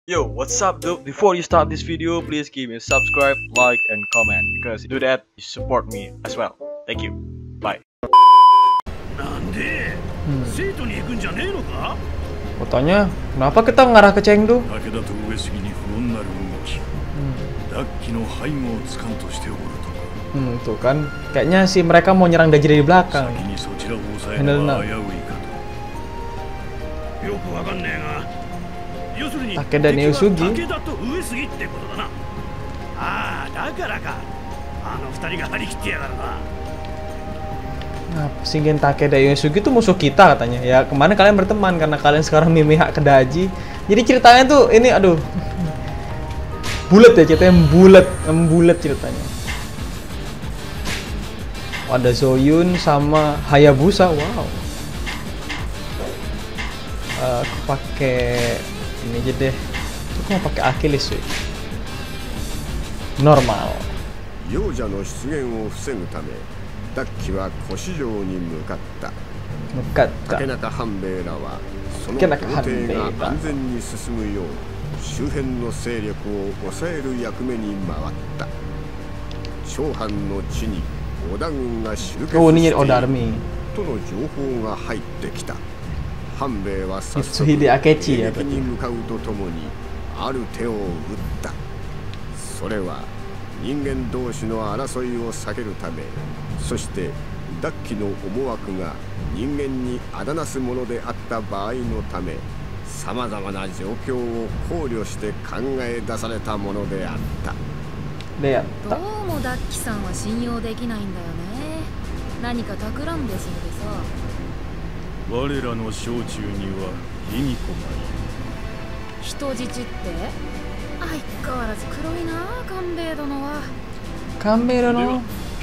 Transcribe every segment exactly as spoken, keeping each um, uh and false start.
Yo, what's up, dude? Before you start this video, please give me a subscribe, like, and comment because you do that, you support me as well. Thank you. Bye. Hmm. Fotonya, kenapa kita ngarah ke Chengdu? Hmm. Hmm, tuh kan, kayaknya sih mereka mau nyerang Dajiri dari belakang. Handle. Takeda dan Uesugi. Nah, Shingen Takeda dan Uesugi itu musuh kita katanya. Ya kemana kalian berteman karena kalian sekarang memihak ke Daji. Jadi ceritanya tuh ini, aduh, bulat ya ceritanya, bulat, bulat ceritanya. Ada Zoyun sama Hayabusa, wow. Uh, aku pakai ini aja deh. Aku mau pakai Achilles sih. Normal. Mukatta. Kenaka Hanbei wa Oh, ini Odarmi. Itsuhide Akechi ya berarti. Kanbei no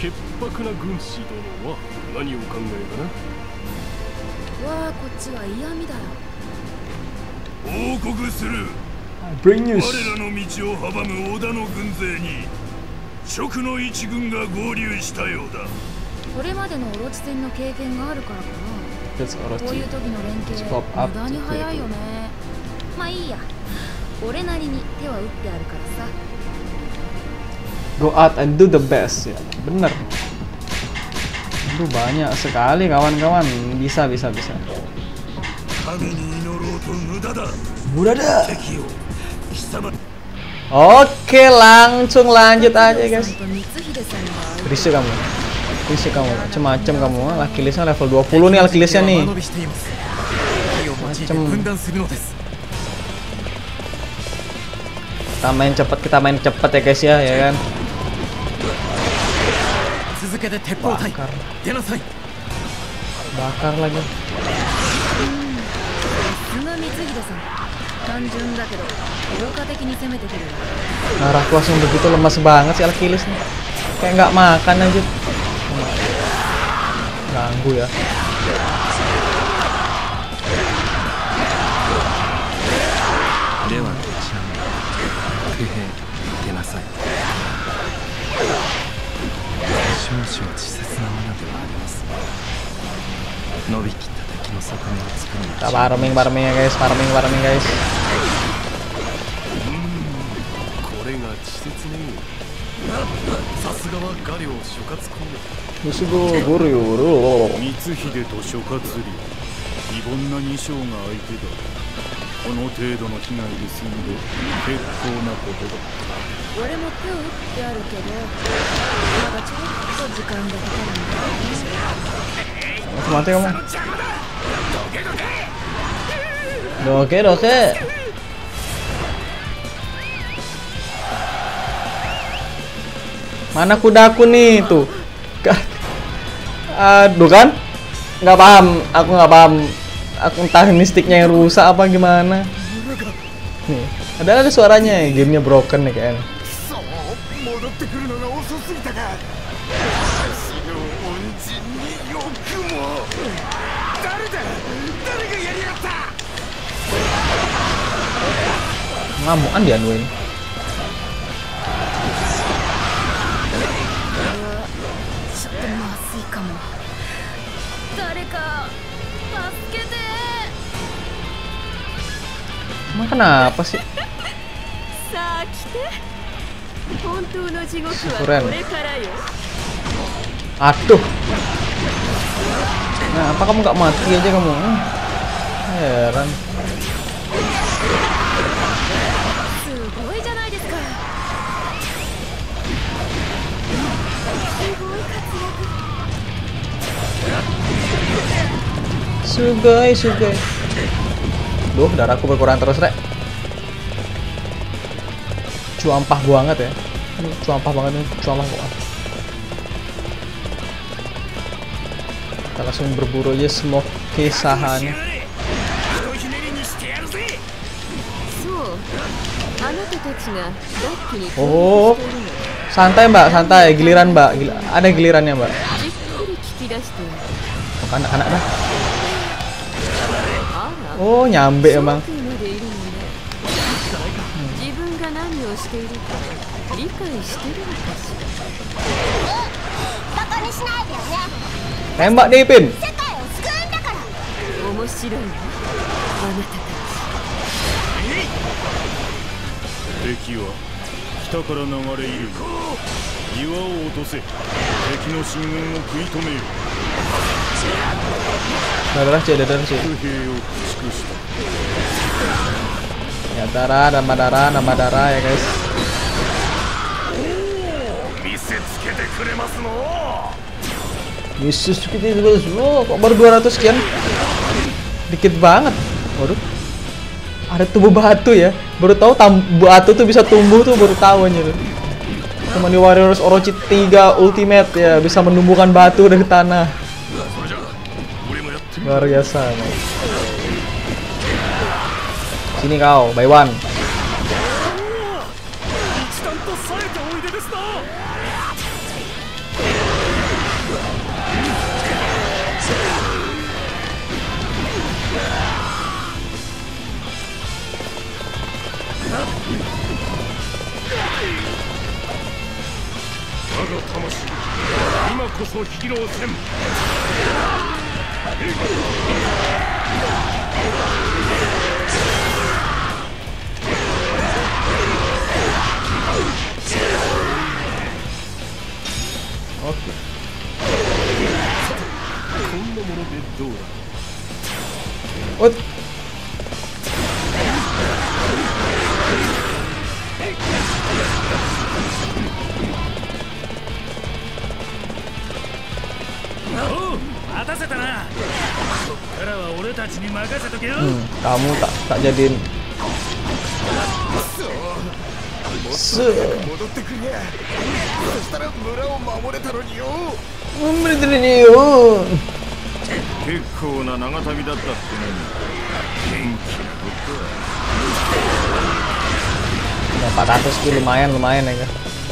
Bring news. Let's pop up. Go out and do the best ya, bener. Aduh banyak sekali kawan-kawan, bisa bisa bisa. Budada. Oke, langsung lanjut aja guys. Berisik kamu, berisik kamu, macem-macem kamu. Achillesnya level dua puluh nih, Achillesnya nih. Macem. Kita main cepet, kita main cepet ya guys ya, ya kan. Bakar, bakar lagi. Arah langsung begitu lemas banget sih Achilles nih. Kayak nggak makan aja. Ganggu ya. Kita farming, farming ya guys, farming, farming guys. Musugo Goryo. Mati kamu. Doke, doke. Mana kudaku nih tuh? Aduh kan? Nggak paham, aku nggak paham. Aku entah ini sticknya yang rusak apa gimana. Nih, ada ada suaranya, gamenya broken nih kayaknya. Ngamukan dia Anwin. Emang kenapa sih? Keren. Aduh. Nah, apa kamu nggak mati aja kamu? Hmm. Heran. Sugoi, sugoi. Duh, darahku berkurang terus, Rek. Cuampah banget ya. Ini cuampah banget nih, cuampah banget. Kita langsung berburu aja semua kisahannya. Oh, santai Mbak, santai. Giliran Mbak, Gila. Ada gilirannya Mbak. Oh, anak-anak dah. Oh, nyambe emang. Tembak deh, Pin. 敵は北から流れ入る岩を落とせ敵の進軍を食い止めよ Darah sih, darah sih. Ya darah, nama darah, nama darah ya guys. Yesus kita terus lo kok baru dua ratus sekian? Dikit banget. Waduh. Ada tubuh batu ya. Baru tahu batu tuh bisa tumbuh tuh baru tahu aja tuh. Cuma di Warriors Orochi tiga Ultimate ya bisa menumbuhkan batu dari tanah. Luar biasa. Sini kau, by one. Oke. Oh. Hmm, kamu tak tak jadiin. Se. empat ratus ki lumayan lumayan ya kan.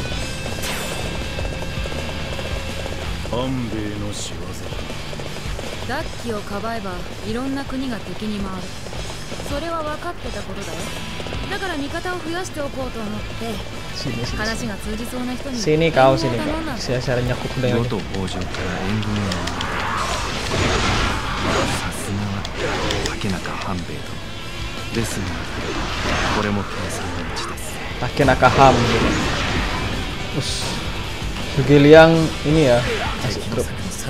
Sini, sini. Sini kau, sini kau. Saya cara nyakut dengan itu. Takenaka Ham. Us. Sugiliang ini ya. Asik grup.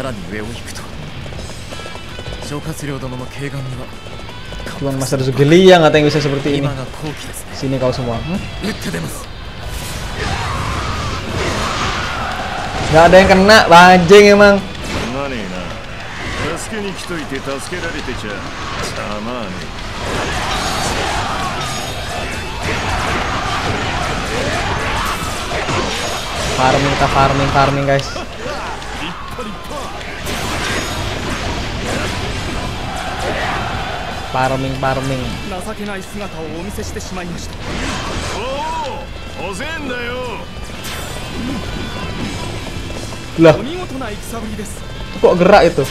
Cuma Master Sugiliang atau yang bisa seperti ini. Sini kau semua. Hmm? Gak ada yang kena, bajing emang. Farming, kita farming, farming guys. Farming, farming. Lah, kok gerak itu?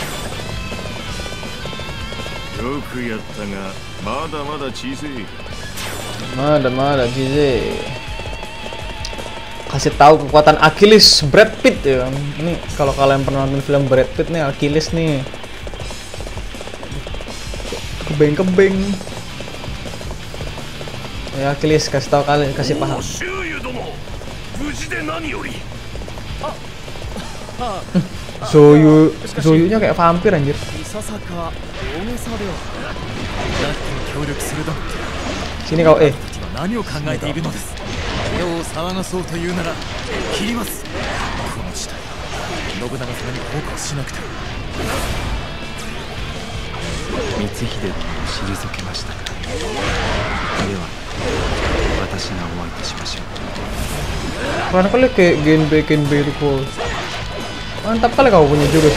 Mada, mada, cize. Kasih tahu kekuatan Achilles Brad Pitt ya. Ini kalau kalian pernah nonton film Brad Pitt nih, Achilles nih. Kebeng-kebeng. Ya, Achilles kasih tahu kalian, kasih paham. Zoyu, Zoyunya kayak vampir anjir. Sini kau eh. Keren kali kayak Genbei Genbei itu. Mantap kali kau punya jurus.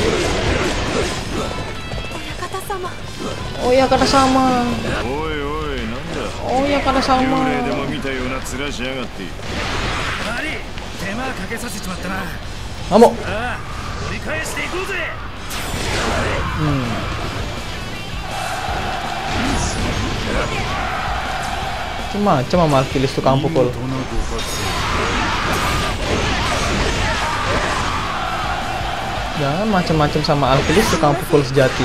Oh ya kata sama. Oh ya kata sama. Kamu. Hmm. Cuma, cuma Achilles tukang pukul. Jangan macam-macam sama Achilles tukang pukul sejati.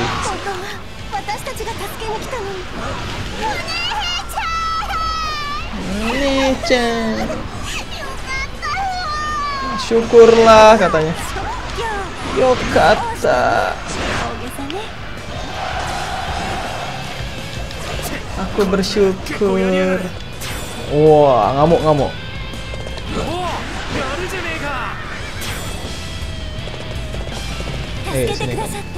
Nichan. Syukurlah katanya. Yokata. Aku bersyukur. Wah, ngamuk-ngamuk. Eh, sini.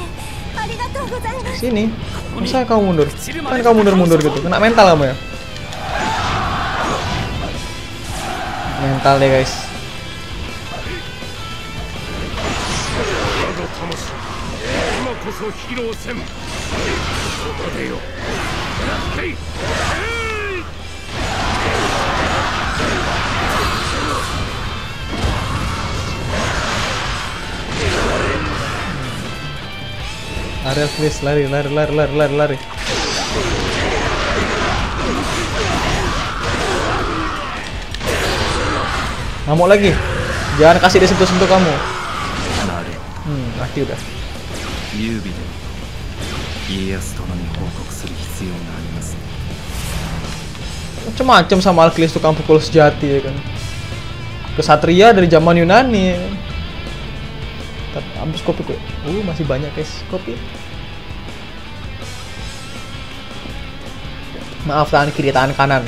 Sini. Masa kau mundur? Kan kau mundur-mundur gitu. Kena mental kamu ya? Mental deh, guys. Lari, please, lari, lari, lari, lari, lari, lari. Ngamuk lagi. Jangan kasih dia sentuh-sentuh kamu. Hmm, mati udah. Macam-macam sama Achilles tukang pukul sejati ya kan. Kesatria dari zaman Yunani ya kan. Tapi habis kopi kok. Uh, masih banyak guys kopi. Maaf, tangan kiri, tangan kanan.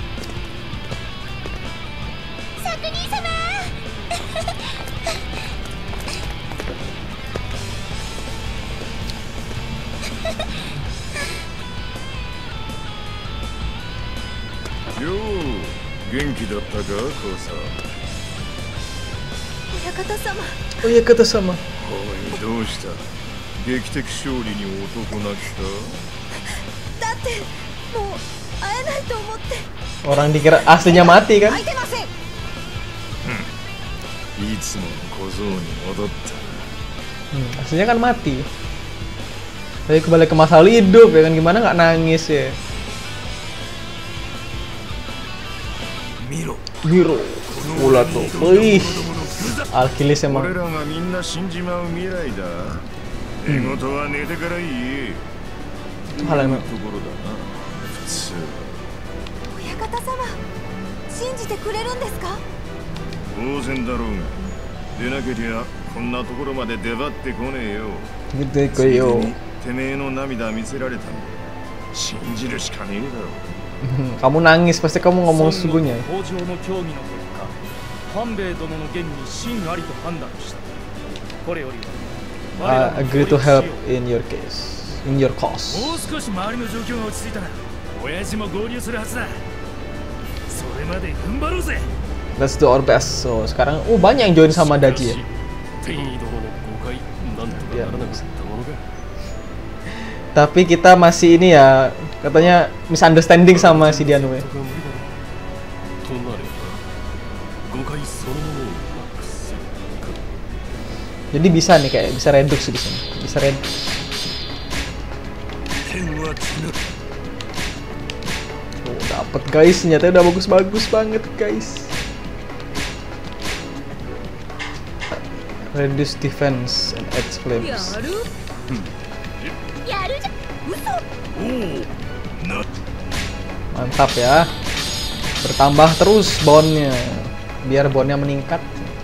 Yo, genki datta ga, Kosa? Oyakata-sama. Oyakata-sama. Oi, dou shita? Gekiteki shouri ni otoko naki ka? Datte, mou aenai to omotte. Orang dikira aslinya mati kan? Hmm. Itsumo no kozou ni modotta. Hmm, aslinya kan mati. Tapi kembali ke masa lalu hidup ya kan, gimana nggak nangis ya? Miro. Miro. Mula tuh. Wih. Achilles emang. Hal emang. Oyakata-sama, shinjite kureru desu ka? Touzen darou ga. De nakeria konna tokoro made debatte konee yo. Gitu kok yo. Temee no namida mitserareta nda. Shinjiru shika nee daro. Kamu nangis, pasti kamu ngomong sesungguhnya. I agree to help in your case, in your cause. Let's do our best. So sekarang, oh banyak yang join sama Daji ya. Ya. Tapi kita masih ini ya, katanya misunderstanding sama si Dianue. Jadi bisa nih kayak bisa redux di sini, bisa redux. Oh, dapet guys, nyatanya udah bagus-bagus banget guys. Reduce defense and edge flames. Mantap ya. Bertambah terus bondnya, biar bondnya meningkat.